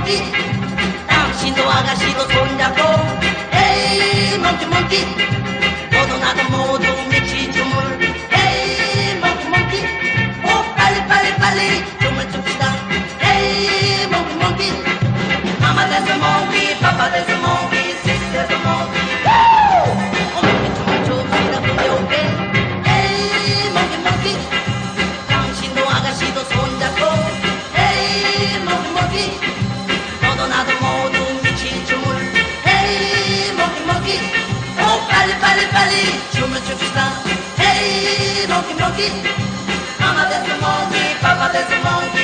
몽키 당신도 아가씨도 손잡고 에이 몽키 몽키 너도 나도 모두 미친 춤을 에이 몽키 몽키 오 빨리 빨리 빨리 춤을 춥시다 에이 몽키 몽키 마마 댄스 몽키 파파 댄스 몽키 시스 댄스 몽키 몽키 춤을 춥시다 부녀게 에이 몽키 몽키 당신도 아가씨도 손잡고 에이 몽키 몽키 너도 나도 모두 미친 춤을 에이 몽키 몽키 오 빨리 빨리 빨리 춤을 춥시다 에이 몽키 몽키 마마 댄스 몽키 파파 댄스 몽키